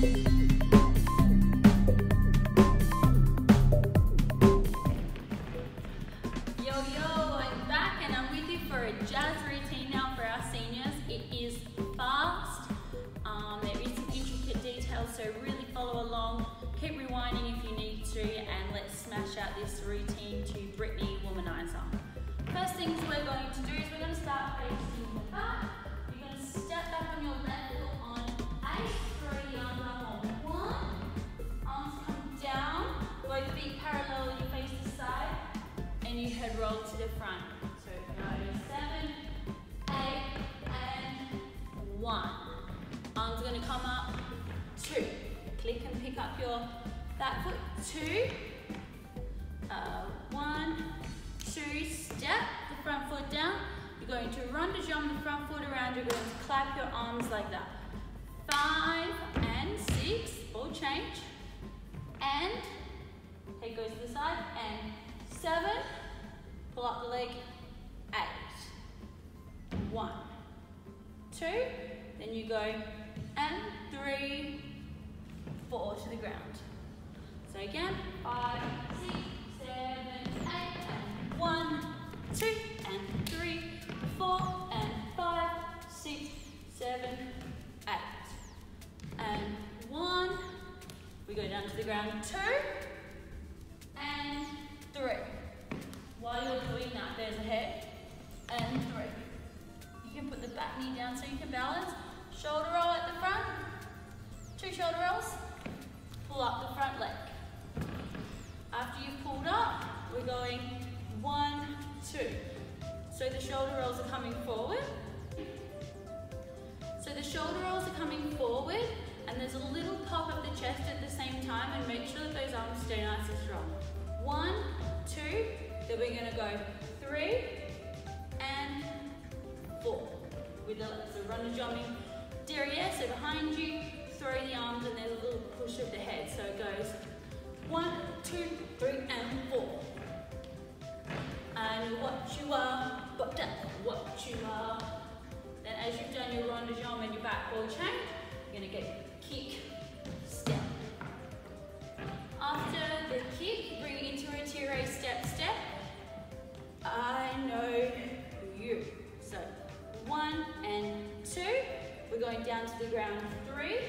So really follow along, keep rewinding if you need to, and let's smash out this routine to Britney Womanizer. First things we're going to do is we're going to start facing the back. You're going to step back on your left foot on 8, throw the arms up on 1, arms come down, both feet parallel, you face the side, and you head roll to the front. So go 7, 8, and 1. Arms are going to come up. 2. Click and pick up your back foot. 2. 1, 2. Step the front foot down. You're going to rondejump the front foot around. You're going to clap your arms like that. 5 and 6. Ball change. And head goes to the side. And 7. Pull up the leg. 8. 1, 2. Then you go and 3, 4 to the ground. So again, 5, 6, 7, 8, and 1, 2, and 3, 4, and 5, 6, 7, 8. And 1, we go down to the ground, 2, and 3. While you're doing that, there's a head, and 3. You can put the back knee down so you can balance. Shoulder roll at the front, 2 shoulder rolls, pull up the front leg. After you've pulled up, we're going 1, 2. So the shoulder rolls are coming forward. And there's a little pop of the chest at the same time, and make sure that those arms stay nice and strong. 1, 2, then we're gonna go 3, and 4. With the legs, so run the jumping derriere, so behind you, throw the arms, and there's a little push of the head. So it goes 1, 2, 3, and 4. And what you are, but down, what you are. Then as you've done your rond de jambe and your back ball chain, you're gonna get kick, step. After the kick, bring it into a tire step, step. I know you. So 1 and 2. We're going down to the ground. 3.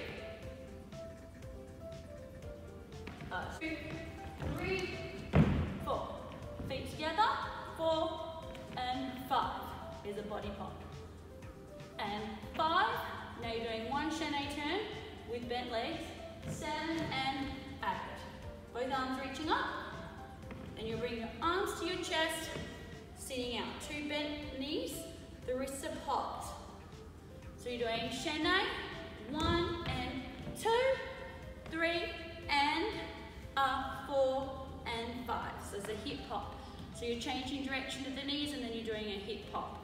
2, 3, 4. Feet together. 4 and 5. Here's a body pop. And 5. Now you're doing 1 chaîné turn with bent legs. 7 and 8. Both arms reaching up. And you bring your arms to your chest, sitting out. 2 bent knees. The wrists are popped. So you're doing chaîné, 1 and 2, 3 and 4 and 5. So it's a hip hop. So you're changing direction of the knees and then you're doing a hip hop.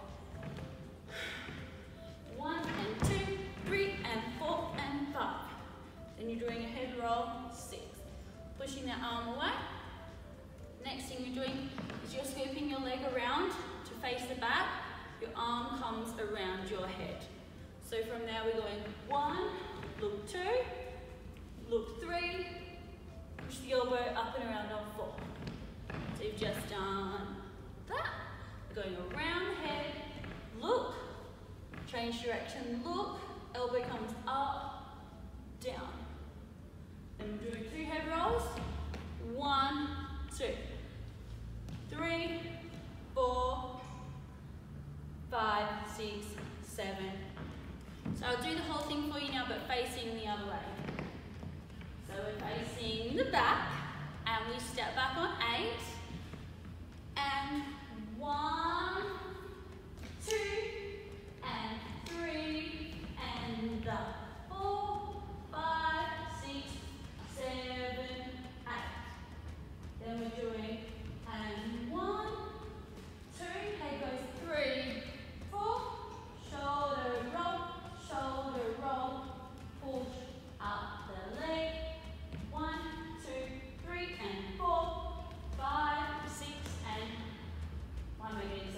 1 and 2, 3 and 4 and 5. Then you're doing a head roll, 6. Pushing that arm away. Next thing you're doing is you're scooping your leg around to face the back. Your arm comes around your head. So from there we're going 1, look 2, look 3, push the elbow up and around on 4. So you've just done that. We're going around the head, look, change direction, look, elbow comes up, down. Then we're doing 2 head rolls. 1, 2, 3, 4, 5, 6, 7. So I'll do the whole thing for you now, but facing the other way. So we're facing the back, and we step back on 8, and 1, 2, and 3, and 4, 5, 6, 7, 8. Then we're doing, and 1, 2, head goes 3, 4, shoulder roll, push up the leg. 1, 2, 3, and 4, 5, 6, and 1 more.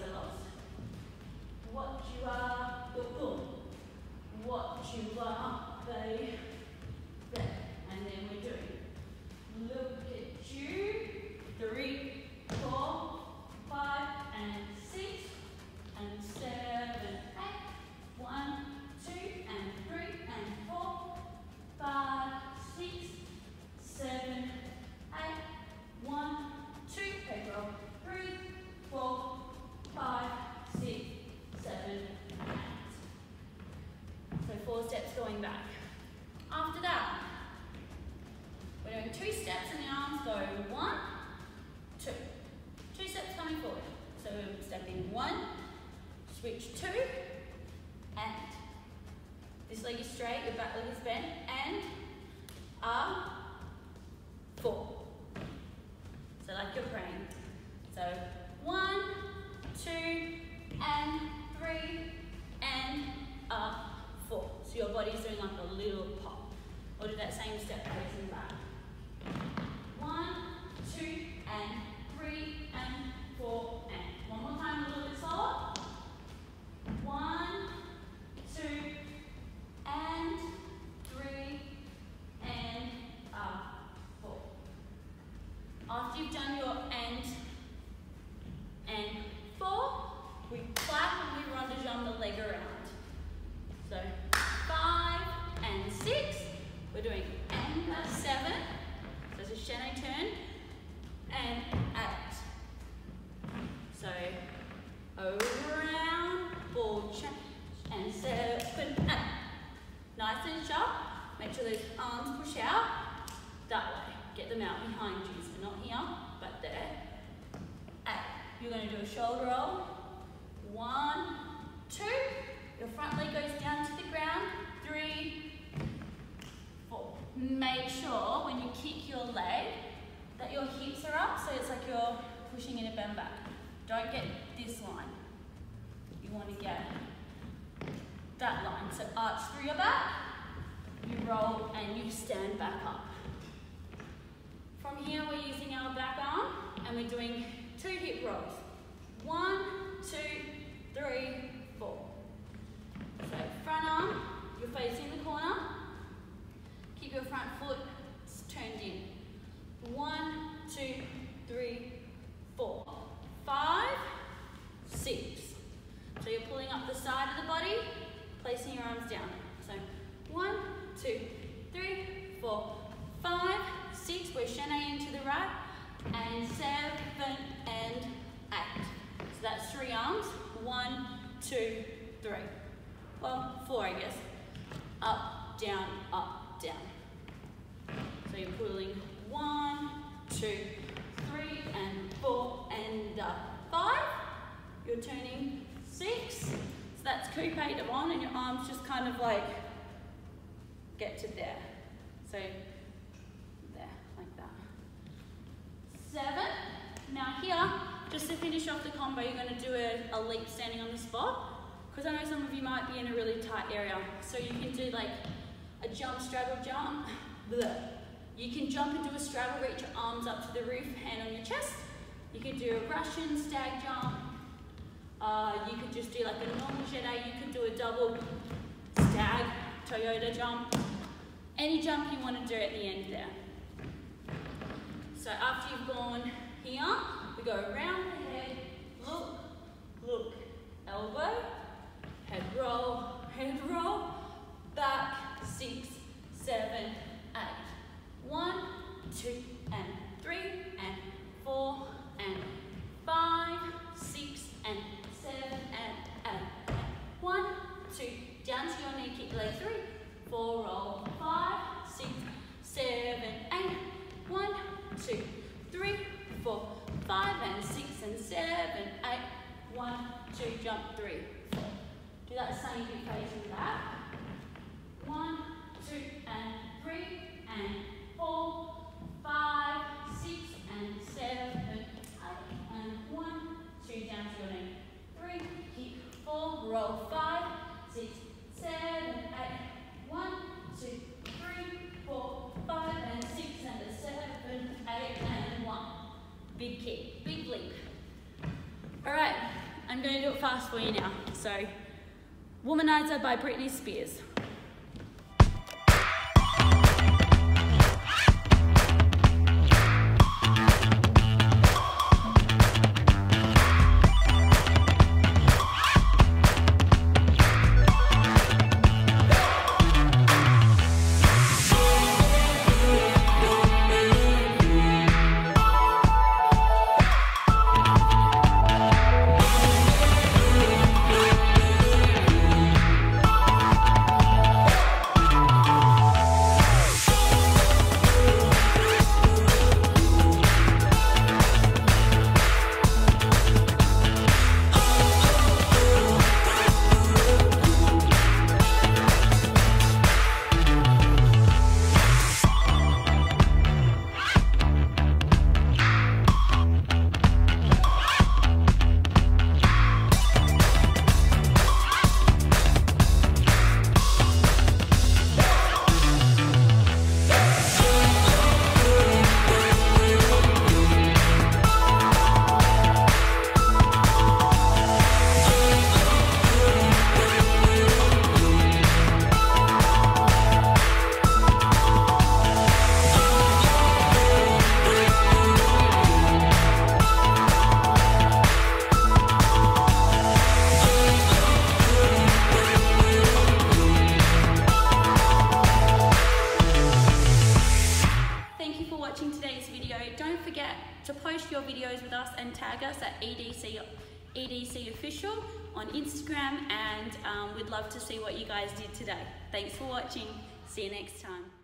straight, your back leg is bent, and 4. So like you're praying. So 1, 2, and 3, and 4. So your body's doing like a little pop. Or do that same step facing back. 1, 2, and 3, and 4, and. One more time, a little bit slower. 1, 2, and 3, and 4. After you've done your and 4, we clap and we ronde-jambe the leg around. So 5 and 6. We're doing and 7. So it's a chaîné turn. And 8. So around, ball change, and 7, 8. Nice and sharp. Make sure those arms push out. That way. Get them out behind you. So not here, but there. 8. You're going to do a shoulder roll. 1, 2. Your front leg goes down to the ground. 3, 4. Make sure when you kick your leg that your hips are up, so it's like you're pushing in a bend back. Don't get this line. You want to get that line. So arch through your back, you roll and you stand back up. From here we're using our back arm and we're doing 2 hip rolls. 1, 2, 3, 4. So front arm, you're facing the corner. Keep your front foot turned in. 1, 2, 3, 4, 5, 6. So you're pulling up the side of the body, placing your arms down. So 1, 2, 3, 4, 5, 6. We're chaîné into the right, and 7 and 8. So that's 3 arms. 1, 2, 3. Well, 4, I guess. Up, down, down. So you're pulling 1, 2, 3, and 4, and 5. You're turning 6. So that's coupe devant, and your arms just kind of like get to there. So there, like that. 7. Now here, just to finish off the combo, you're going to do a leap standing on the spot. Because I know some of you might be in a really tight area. So you can do like a jump, straddle, jump. Blah. You can jump and do a straddle, reach your arms up to the roof, hand on your chest. You could do a Russian stag jump. You could just do like a normal chaîné. You could do a double stag, Toyota jump. Any jump you want to do at the end there. So after you've gone here, we go around the head, look, look, elbow, head roll, back, 6, 7, 8. 1, 2, and 3, and 4, and 5, 6, and 7, and 8. 1, 2, down to your knee, kick leg 3, 4, roll, 5, 6, 7, 8. 1, 2, 3, 4, 5, and 6, and 7, 8. 1, 2, jump 3, 4. Do that same thing facing back. 1, 2, and 3, and 4, 5, 6, and 7, 8, and 1, 2, down to your knee. 3, kick, 4, roll, 5, 6, 7, 8. 1, 2, 3, 4, 5, and 6, and a 7, 8, and 1. Big kick, big leap. All right, I'm going to do it fast for you now. So, Womanizer by Britney Spears. and tag us at EDC Official on Instagram, and we'd love to see what you guys did today. Thanks for watching. See you next time.